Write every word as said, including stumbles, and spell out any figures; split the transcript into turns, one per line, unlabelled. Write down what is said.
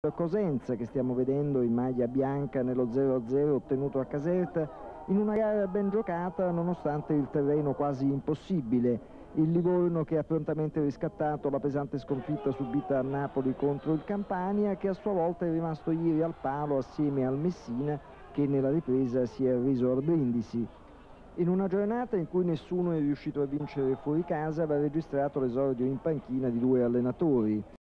Cosenza, che stiamo vedendo in maglia bianca nello zero a zero ottenuto a Caserta, in una gara ben giocata nonostante il terreno quasi impossibile. Il Livorno che ha prontamente riscattato la pesante sconfitta subita a Napoli contro il Campania, che a sua volta è rimasto ieri al palo assieme al Messina, che nella ripresa si è arreso al Brindisi. In una giornata in cui nessuno è riuscito a vincere fuori casa, va registrato l'esordio in panchina di due allenatori.